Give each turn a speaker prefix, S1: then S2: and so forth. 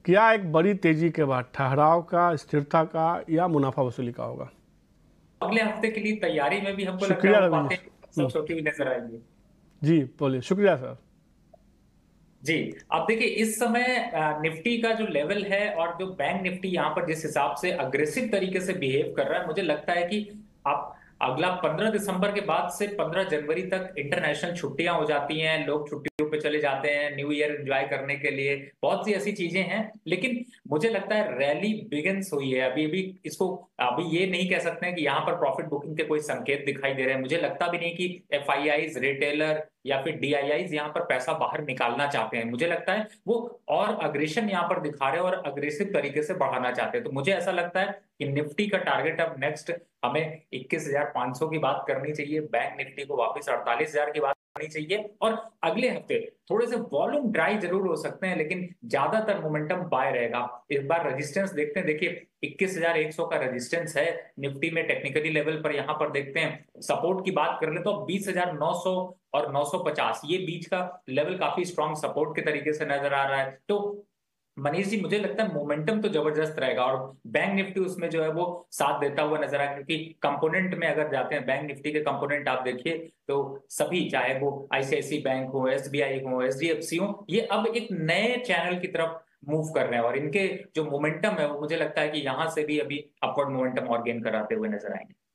S1: क्या एक बड़ी तेजी के बाद ठहराव का, स्थिरता का या मुनाफा वसूली का होगा?
S2: अगले हफ्ते के लिए तैयारी में भी हमको लगता है
S1: शुक्रिया
S2: वो
S1: रवि जी।
S2: बातें सब छोटी हुई नजर आएंगी।
S1: जी बोलिए, शुक्रिया सर।
S2: जी। अब देखिए इस समय निफ्टी का जो लेवल है और जो बैंक निफ्टी यहाँ पर जिस हिसाब से अग्रेसिव तरीके से बिहेव कर रहा है, मुझे लगता है कि आप अगला 15 दिसंबर के बाद से 15 जनवरी तक इंटरनेशनल छुट्टियां हो जाती हैं, लोग छुट्टियों पे चले जाते हैं न्यू ईयर एंजॉय करने के लिए, बहुत सी ऐसी चीजें हैं। लेकिन मुझे लगता है रैली बिगिंस हुई है, अभी भी इसको अभी ये नहीं कह सकते हैं कि यहाँ पर प्रॉफिट बुकिंग के कोई संकेत दिखाई दे रहे हैं। मुझे लगता भी नहीं कि एफआईआईज, रिटेलर या फिर डीआईआईज यहाँ पर पैसा बाहर निकालना चाहते हैं। मुझे लगता है वो और अग्रेशन यहाँ पर दिखा रहे हैं और अग्रेसिव तरीके से बढ़ाना चाहते हैं। तो मुझे ऐसा लगता है कि निफ्टी का टारगेट अब नेक्स्ट हमें 21,500 की बात करनी चाहिए, बैंक निफ्टी को वापस 48,000 की बात करनी चाहिए, और अगले हफ्ते थोड़े से वॉल्यूम ड्राई जरूर हो सकते हैं लेकिन ज्यादातर मोमेंटम बाय रहेगा। इस बार रेजिस्टेंस देखते हैं, देखिए 21,100 का रेजिस्टेंस है निफ्टी में टेक्निकली लेवल पर। यहां पर देखते हैं सपोर्ट की बात कर ले तो 20,900 और 950 ये बीच का लेवल काफी स्ट्रॉन्ग सपोर्ट के तरीके से नजर आ रहा है। तो मनीष जी मुझे लगता है मोमेंटम तो जबरदस्त रहेगा और बैंक निफ्टी उसमें जो है वो साथ देता हुआ नजर आया, क्योंकि कंपोनेंट में अगर जाते हैं बैंक निफ्टी के कंपोनेंट आप देखिए तो सभी, चाहे वो आईसीआईसी बैंक हो, एसबीआई हो, एचडीएफसी हो, ये अब एक नए चैनल की तरफ मूव कर रहे हैं और इनके जो मोमेंटम है वो मुझे लगता है कि यहां से भी अभी अपवर्ड मोमेंटम और गेन कराते हुए नजर आएंगे।